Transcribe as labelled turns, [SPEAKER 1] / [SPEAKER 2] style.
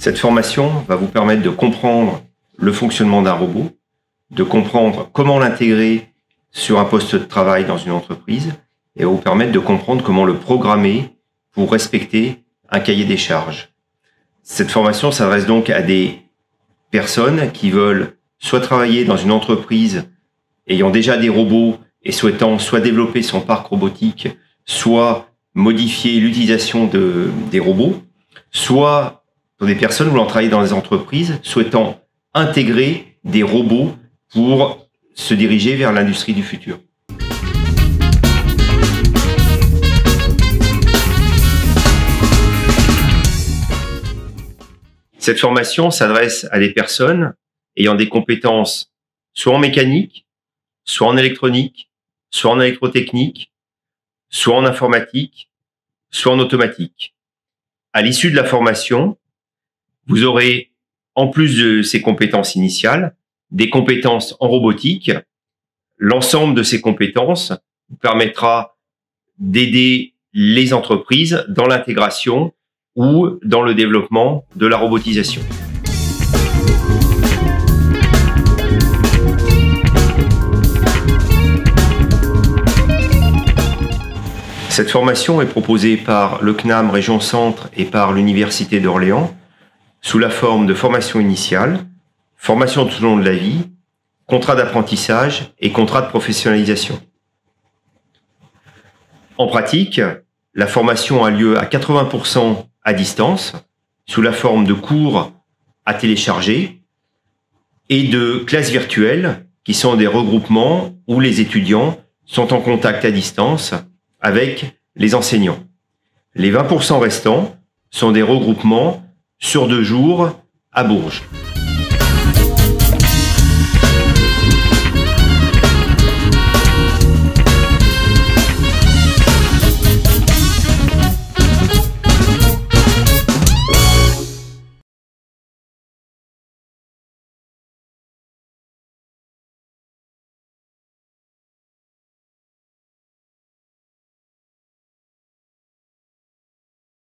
[SPEAKER 1] Cette formation va vous permettre de comprendre le fonctionnement d'un robot, de comprendre comment l'intégrer sur un poste de travail dans une entreprise et va vous permettre de comprendre comment le programmer pour respecter un cahier des charges. Cette formation s'adresse donc à des personnes qui veulent soit travailler dans une entreprise ayant déjà des robots et souhaitant soit développer son parc robotique, soit modifier l'utilisation des robots, soit pour des personnes voulant travailler dans des entreprises souhaitant intégrer des robots pour se diriger vers l'industrie du futur. Cette formation s'adresse à des personnes ayant des compétences soit en mécanique, soit en électronique, soit en électrotechnique, soit en informatique, soit en automatique. À l'issue de la formation, vous aurez, en plus de ces compétences initiales, des compétences en robotique. L'ensemble de ces compétences vous permettra d'aider les entreprises dans l'intégration ou dans le développement de la robotisation. Cette formation est proposée par le CNAM Région Centre et par l'Université d'Orléans sous la forme de formation initiale, formation tout au long de la vie, contrat d'apprentissage et contrat de professionnalisation. En pratique, la formation a lieu à 80% à distance, sous la forme de cours à télécharger et de classes virtuelles qui sont des regroupements où les étudiants sont en contact à distance avec les enseignants. Les 20% restants sont des regroupements sur 2 jours à Bourges.